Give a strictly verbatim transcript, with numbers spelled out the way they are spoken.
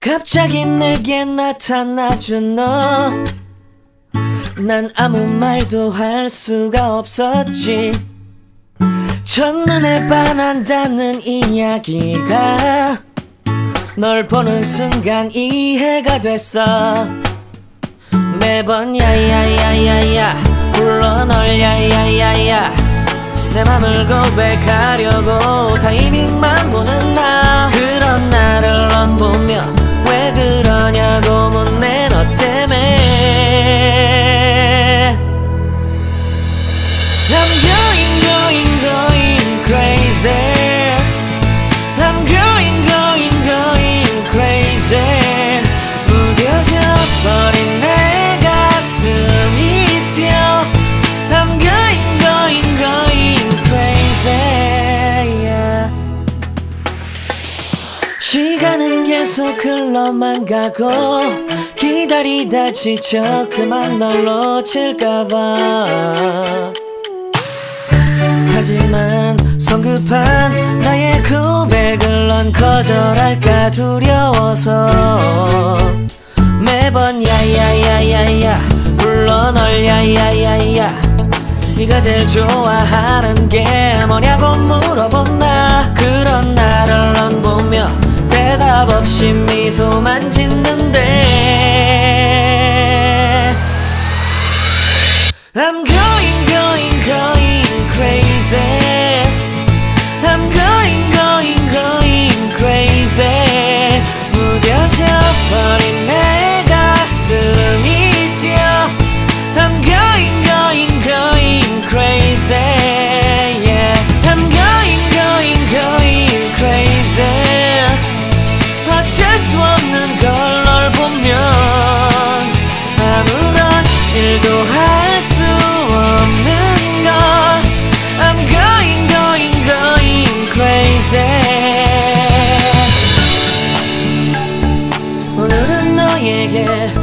갑자기 내게 나타나준 너, 난 아무 말도 할 수가 없었지. 첫눈에 반한다는 이야기가 널 보는 순간 이해가 됐어. 매번 야야야야야 불러 널 야야야야, 내 맘을 고백하려고 타이밍만 보는 나. 그런 나를 넌 보며 왜 그러냐고 묻네. 너 때문에 I'm going going going crazy. I'm going going going crazy. 무뎌져 버린 내 가슴이 뛰어. I'm going going going crazy, yeah. 시간은 계속 흘러만 가고 기다리다 지쳐 그만 널 놓칠까봐. 하지만 성급한 나의 고백을 넌 거절할까 두려워서 매번 야야야야야 불러 널 야야야야. 네가 제일 좋아하는 게 뭐냐고 물어본 나. 그런 나를 넌 보며 대답 없이 미소만 짓는데 I'm going going going crazy. I'm going going going crazy. 무뎌져 버린 내 가슴이 뛰어. I'm going going going crazy, yeah. I'm going going going crazy. 어쩔 수 없는 걸 널 보면 아무런 일도 할 수 없는 걸. I'm going going going crazy. 오늘은 너에게